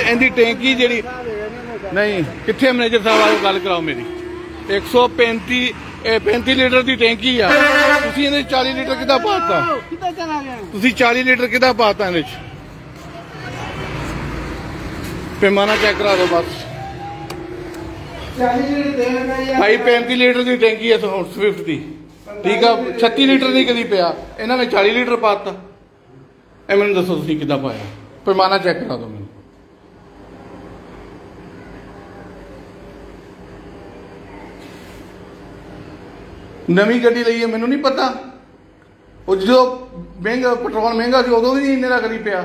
इहदी टैंकी जी नहीं कितने मैनेजर साहब आओ गल कराओ मेरी 135 लीटर की टैंकी आ 40 लीटर कि पाता 40 लीटर कि पाता पैमाना चेक करा दो बस भाई 35 लीटर की टैंकी है स्विफ्ट की ठीक है 36 लीटर नहीं कभी पिया इन्होंने 40 लीटर पाता ए मैंने दसो तुम कि पाया पैमाना चेक करा दो मैं नवी गड्डी लई है मैनू नहीं पता जो महंगा पेट्रोल महंगा सी उदों भी नहीं इन्ने का कभी पिया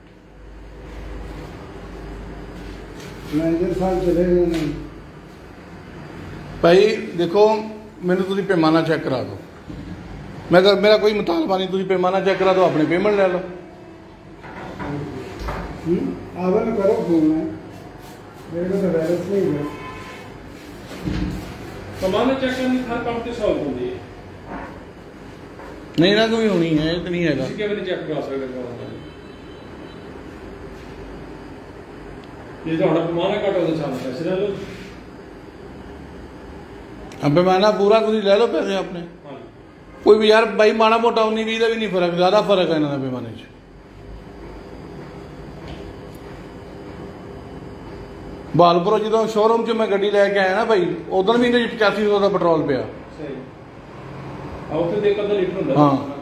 भाई देखो मैनू तुसीं पैमाना चेक करा दो मैं मेरा कोई मुतालबा नहीं तुसीं पैमाना चेक करा दो अपने पेमेंट ले लो करो फोन मेरे को तो बैलेंस नहीं है पैमाना चेक करनी हर काम की सहूलत होती है नहीं ना कोई होनी है तो नहीं है चेक करा सकते ये तो पैमाना घट हो तो पैसे ले लो पैमाना पूरा तुम ले लो पैसे अपने कोई भी यार भाई माड़ा मोटा 19-20 का भी नहीं फर्क ज्यादा फर्क है इन्होंने पैमाने च बहालपुरों जो शोरूम च मैं गड्डी लैके आया ना भाई उधर भी 8500 का पेट्रोल पिया हाँ